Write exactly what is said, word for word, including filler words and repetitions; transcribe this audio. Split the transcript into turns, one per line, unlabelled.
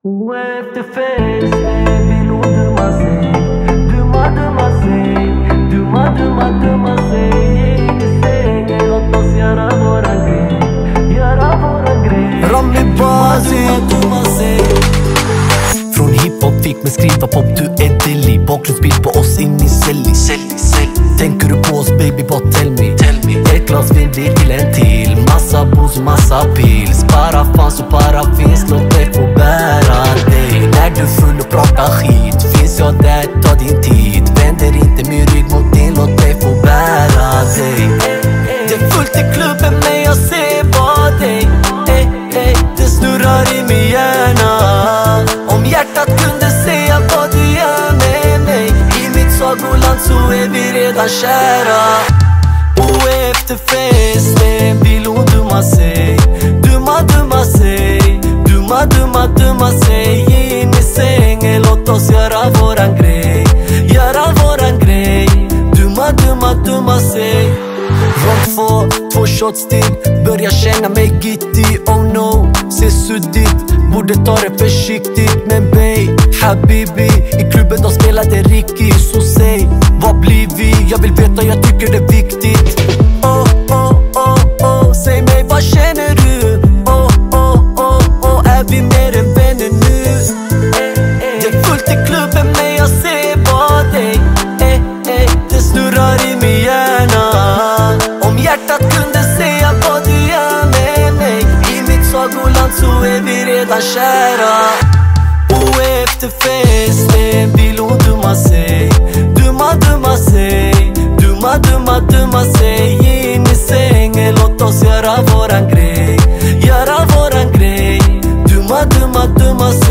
Och efter festen vill hon dumma sig. Dumma, dumma sig. Dumma, dumma, dumma sig. In i sängen, låt oss göra våran grej. Göra våran grej.
Rami Bazi,
dumma sig.
Från hiphop fick mig skriva pop, du är deli. Bakgrundsbild på oss in i celli. Tänker du på oss baby, bara tell me. Ett glas vin blir till en till. Massa booze och massa pills. Bara fanns och bara finns, låt dig få bära dig. När du är full och pratar skit finns jag där, ta din tid. Vänder inte min rygg mot din, låt dig få bära dig. Det är fullt i klubben men jag ser bara dig. Ey, ey, det snurrar i min hjärna. Om hjärtat kunde säga vad du gör med mig. I mitt sagoland så är vi redan kära. Och efter festen vill hon dumma sig. Dumma, dumma sig. Dumma, dumma, dumma sig. In i sängen, låt oss göra våran grej. Göra våran grej. Dumma, dumma, dumma sig. Rond två, två shots till. Börjar känna mig gitty, oh no. Ser suddigt, borde ta det försiktigt. Men bey, habibi. I klubben de spelade Ricky. Så säg, vad blir vi? Jag vill veta, jag tycker det är viktigt. Oh, oh, oh, oh. Säg mig, vad känner du? Oh, oh, oh, oh. Är vi mer än vänner nu? Det är fullt i klubben men jag ser bara dig. eh, eh. Det snurrar i min hjärna. Om hjärtat kunde säga vad du gör med mig. I mitt sagoland så är vi redan kära. Och efter festen vill hon dumma sig. Dumma, dumma sig. Dumma, dumma, dumma sig. In i sängen, låt oss göra våran grej. Göra våran grej. Dumma, dumma, dumma sig.